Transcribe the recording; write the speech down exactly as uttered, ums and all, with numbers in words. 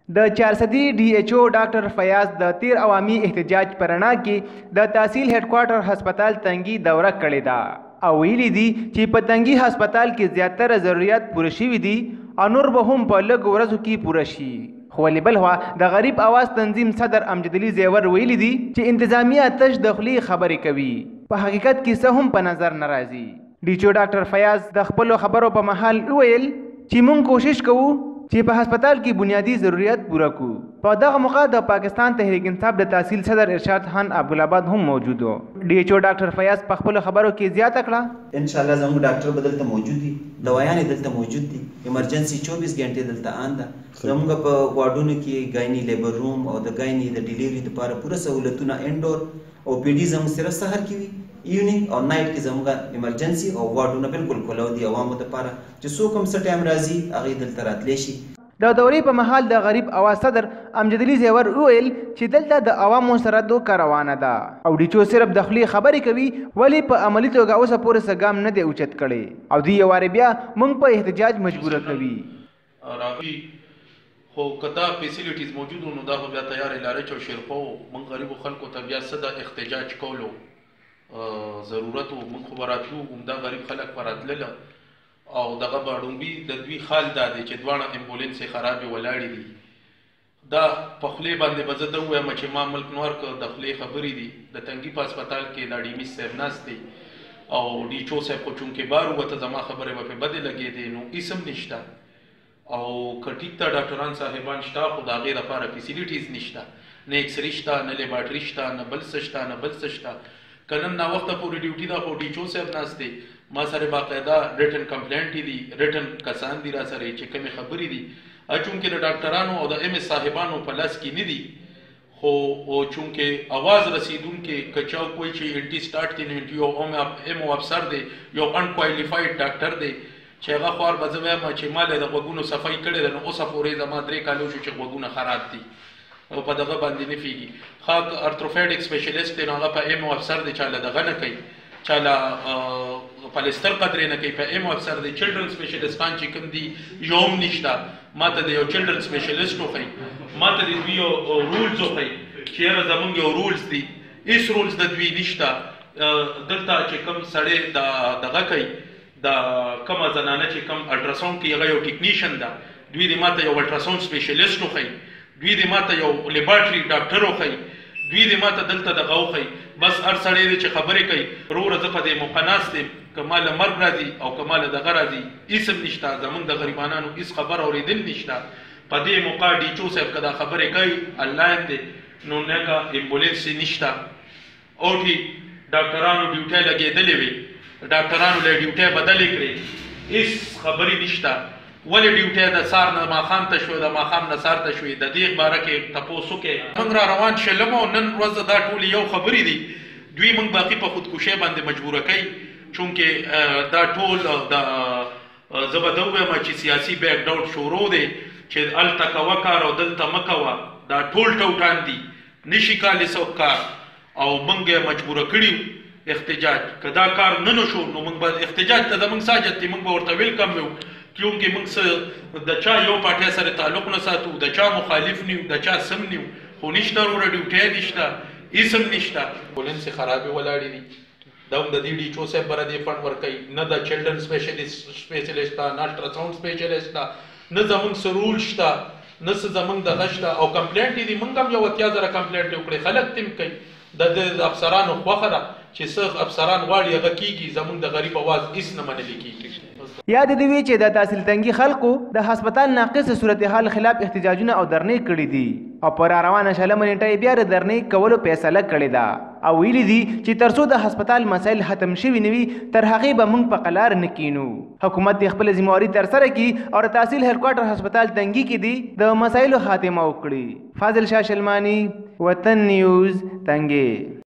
د چارسدي ډي ایچ او ډاکټر فیاض د تیر عوامي احتجاج په رڼا کې د تحصیل هډ کوارټر هسپتال تنګي دوره کړې ده او ویلي دي چې په تنګي هسپتال کې زیاتره ضرورت پوره شوي دي او نور به هم په لږ ورځو کې پوره شي. خو ولې بل خوا د غریب اواز تنظیم صدر امجد علي زیور ویلي دي چې انتظامیه تش د خولې خبرې کوي، په حقیقت کې څه هم په نظر نه راځي. ډي ایچ او ډاکټر فیاض د خپلو خبرو په مهال وویل چې موږ کوشش کوو چې په هسپتال کې بنیادی ضرورت پوره کړو. په دغه موقع د پاکستان تحریک انصاف د تحصیل صدر ارشاد خان عبدالآباد هم موجود و. ډي ایچ او ډاکټر فیاض په خپلو خبرو کې زیاته کړه ان شاء الله زموږ ډاکټر به دلته موجود دي، دوايانې دلته موجود دي، ایمرجنسي چوبیس غنټې دلته آن ده. زموږ په واډونو کې ګایني لیبر روم او د ګایني د ډیلیوري لپاره پوره سہولتونه انډور او پی ډي زموږ صرف سحر کې وي، ایونینګ او نایټ کې زموږ ایمرجنسي او واډونه بالکل کولو دي عوامو لپاره چې څوک هم څه ټایم راځي هغه دلته راتلی شي. د دورې په مهال د غریب اواز صدر امجد علي زیور وویل چې دلته د عوامو سره دوکه روانه ده او ډي ایچ او صرف د خولې خبرې کوي، ولې په عملي توګه اوسه پورې څه ګام نه دی اوچت کړی او دوی یو وارې بیا موږ په احتجاج مجبوره کوي. راغلي خو کدا فیسیلیټیز موجود نو دا خو بیا تیار لارې چې شرپو موږ غریبو خلکو ته بیا څه د احتجاج کولو ضرورت و. موږ خو راتلو همدا غریب خلک به راتلله او دغه باړومبي د دوی حال دا دی چې دواړه امبولانسې خرابې ولاړې دي. دا په خولې باندې به زه ده ووایم چې ما ملک نور که د خولې خبرې دي. د تنګي په هسپتال کې دا ډیمیس صاحب ناست دی او ډي ایچ او صاحب خو چونکې بار ووته زما خبرې به پرې بدې لګېدې نو هېڅ هم نشته او که ټیک ته ډاکټران صاحبان شته خو د هغې دپاره فیسیلیټیز نشته، نه ایکسرې شته، نه لیبارټري شته، نه بل څه شته، نه بل څه شته. که نن ناوخته پورې ډیوټي ده خو ډي ایچ او صاحب ناست دی، ما سره باقاعده ریټن کمپلینټ دي، ریټن کسان دي را سره چې کومې خبرې دي چونکې د ډاکټرانو او د ایم اس صاحبانو په لاس کې نه دي. خو چونکې اواز رسیدونکې که چا کوی چې انټي سټارټ دی یو ایم او افسر دی، یو انکوالیفاید ډاکټر دی چې هغه خوار به زه وایم چې ما له د غوږونو صفایي کړې ده نو اوسه پورې زما درې کالو شو چې غوږونه خراب دي او په دغه باندې نه فیږي. ښه ارتروفیډک سپیشلیسټ دی نو هغه په ایم او افسر دی، چاله دغه نه کوي، چاله پالستر قدرې نه کوي، په ایم او افسر دی. چلډرن سپیشلیسټان چې کوم دي یو هم نشته. ما ته د یو چلډرن سپیشلیسټ وښایي، ما ته د دوی یو رولز وښایي چې یاره زمونږ یو رولز دي، هېڅ رولز د دوی نشته. دلته چې کوم سړی د دغه کوي د کومه زنانه چې کوم الټراساونډ کوي هغه یو ټیکنیشن ده، دوی دې ما ته یو الټراساونډ سپیشلیسټ وښایي، دوی دې ما ته یو لیبارټري ډاکټر وښایي، دوی دې ما ته دلته دغه وښایي. بس هر سړی دی چې خبرې کوي وروره زه په دې موقع ناست یم، که ما له مرګ راځي او که ما له دغه راځي هېڅ هم نشته. زمونږ د غریبانانو هېڅ خبر اورېدل نشته. په دې موقع ډي ایچ او صاحب که دا خبرې کوي انلاین دی نو نکه ایمبولینس یې نشته. اوټي ډاکټرانو ډیوټۍ لګېدلې وې، ډاکټرانو له ډیوټۍ بدلې کړې، هېڅ خبرې نشته. ولې ډیوټۍ د سار نه ماښام ته شوې، د ماښام نه سار ته شوې، د دې باره کې تپوس وکړې. موږ را روان شلم او نن ورځ دا ټولې یو خبرې دي. دوی موږ باقي په خودکشۍ باندې مجبوره کوي چونکې دا ټول د زه به ده ووایم چې سیاسي بیک ډاؤن شروع دی چې هلته کوه کار او دلته مه کوه. دا ټول ټوټان دي، نشي کولی څوک کار او موږ یې مجبوره کړي احتجاج. که دا کار نه نشو نو موږ به احتجاج ته زموږ ساجت دی، موږ به ورته ویلکم یو کیونکې موږ څه د چا یو پارټۍ سره تعلق نه ساتو، د چا مخالف نه یو، د چا سم نه یو. خو نشته وروره ډیوټۍ نشته، هېڅ هم نشته. ایمبولانسې خرابې ولاړې دي. دا هم د دې ډي ایچ او صاحب بره دې فنډ ورکوي، نه د چلډرن سپیشلیسټ ته، نه الټراساونډ سپیشلیسټ ته، نه زمونږ څه رول شته، نه څه زمونږ دغه شته. او کمپلینټ یې دي، موږ هم یو اتیا زره کمپلینټ وکړې، خلک تم کوي. د د افسرانو خوښه ده چې څه افسران غواړي هغه کېږي، زمونږ د غریب اواز هېڅ نه منلې کېږي. یاد دې وي چې د تحصیل تنګي خلکو د هسپتال ناقص صورتحال خلاف احتجاجونه او درنې کړي دي او په را روانه شلمه نیټه بیا د درنې کولو فیصله کړې ده او ویلي دي چې تر څو د هسپتال مسایل ختم شوي نه وي تر هغې به موږ په قلار نه کینو. حکومت دې خپله ذمهواري ترسره کړي او د تحصیل هډ کوارټر هسپتال تنګي کې دي د مسایلو خاتمه وکړي. فاضل شاه شلمانی، وطن نیوز، تنګي.